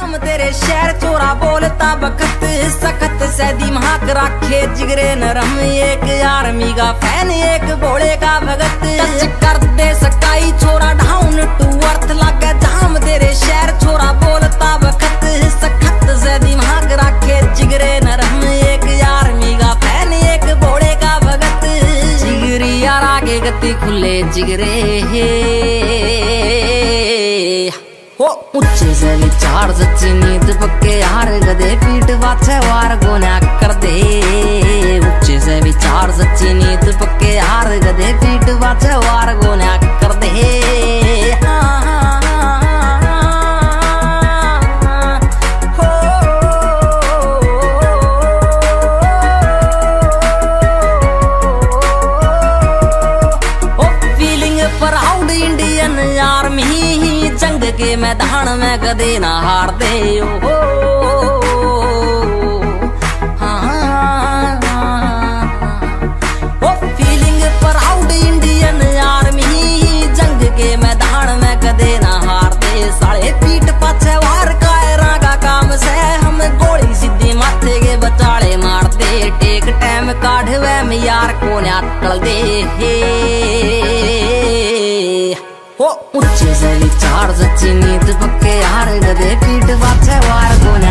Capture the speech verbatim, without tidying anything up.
धाम तेरे शहर चोरा बोलता बखत सखत से दिमाग राखे जिगरे नरम। एक आर्मी का फैन एक भोले का भगत टच कर दे सकाई छोरा डाउन टू अर्थ लागे धाम तेरे शहर चोरा बोलता बखत सखत से दिमाग राखे जिगरे नरम। एक आर्मी का फैन एक भोले का भगत जिगरी यार आगे गति खुले जिगरे हो ऊंचे से विचार सच्ची नींद पक्के यार गदे पीठ पाछे वार गोना कर दे। ऊंचे से विचार सच्ची नींद पक्के यार गदे पीठ पाछे वार गोना कर दे। हाँ, हाँ, हाँ, हाँ, हो, ओ फीलिंग प्राउड इंडियन आर्मी जंग के मैदान में कदे ना हार दे। ओ फीलिंग प्राउड इंडियन आर्मी जंग के मैदान में कदे ना हार दे। साले पीठ पाछे वार कायरा का काम से हम गोली सीधी माथे के बचाले मार दे। टेक टाइम काढ़वे में यार को निकल दे। हो ऊंचे से विचार सच्ची नींद पक्के यार गदे पीठ पाछे वार को